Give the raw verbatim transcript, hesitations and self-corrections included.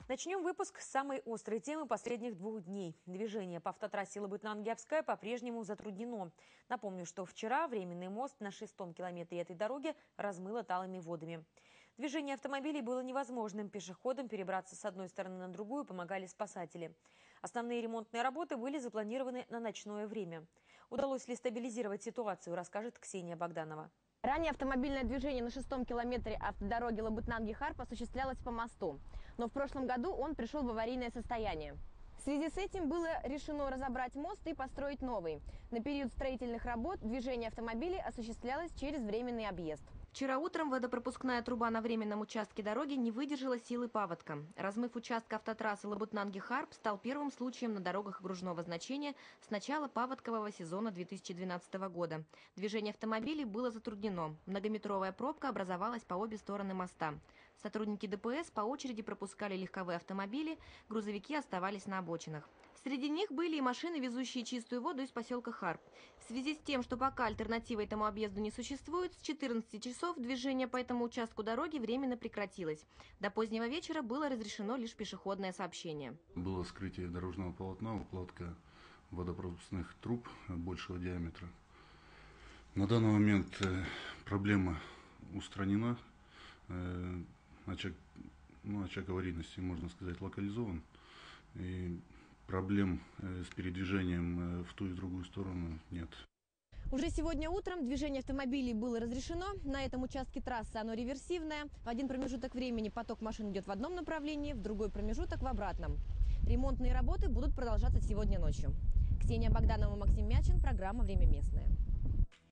Начнем выпуск с самой острой темы последних двух дней. Движение по автотрассе Лабытнан-Гиабская по-прежнему затруднено. Напомню, что вчера временный мост на шестом километре этой дороги размыло талыми водами. Движение автомобилей было невозможным. Пешеходам перебраться с одной стороны на другую помогали спасатели. Основные ремонтные работы были запланированы на ночное время. Удалось ли стабилизировать ситуацию, расскажет Ксения Богданова. Ранее автомобильное движение на шестом километре автодороги Лабытнан-Гихарп осуществлялось по мосту, но в прошлом году он пришел в аварийное состояние. В связи с этим было решено разобрать мост и построить новый. На период строительных работ движение автомобилей осуществлялось через временный объезд. Вчера утром водопропускная труба на временном участке дороги не выдержала силы паводка. Размыв участка автотрассы Лабытнан-Гихарп стал первым случаем на дорогах окружного значения с начала паводкового сезона две тысячи двенадцатого года. Движение автомобилей было затруднено. Многометровая пробка образовалась по обе стороны моста. Сотрудники ДПС по очереди пропускали легковые автомобили, грузовики оставались на обочинах. Среди них были и машины, везущие чистую воду из поселка Харп. В связи с тем, что пока альтернативы этому объезду не существует, с четырнадцати часов движение по этому участку дороги временно прекратилось. До позднего вечера было разрешено лишь пешеходное сообщение. Было вскрытие дорожного полотна, укладка водопропускных труб большего диаметра. На данный момент проблема устранена. Очаг, ну, очаг аварийности, можно сказать, локализован. И проблем с передвижением в ту и другую сторону нет. Уже сегодня утром движение автомобилей было разрешено. На этом участке трассы оно реверсивное. В один промежуток времени поток машин идет в одном направлении, в другой промежуток в обратном. Ремонтные работы будут продолжаться сегодня ночью. Ксения Богданова, Максим Мячин, программа «Время местное».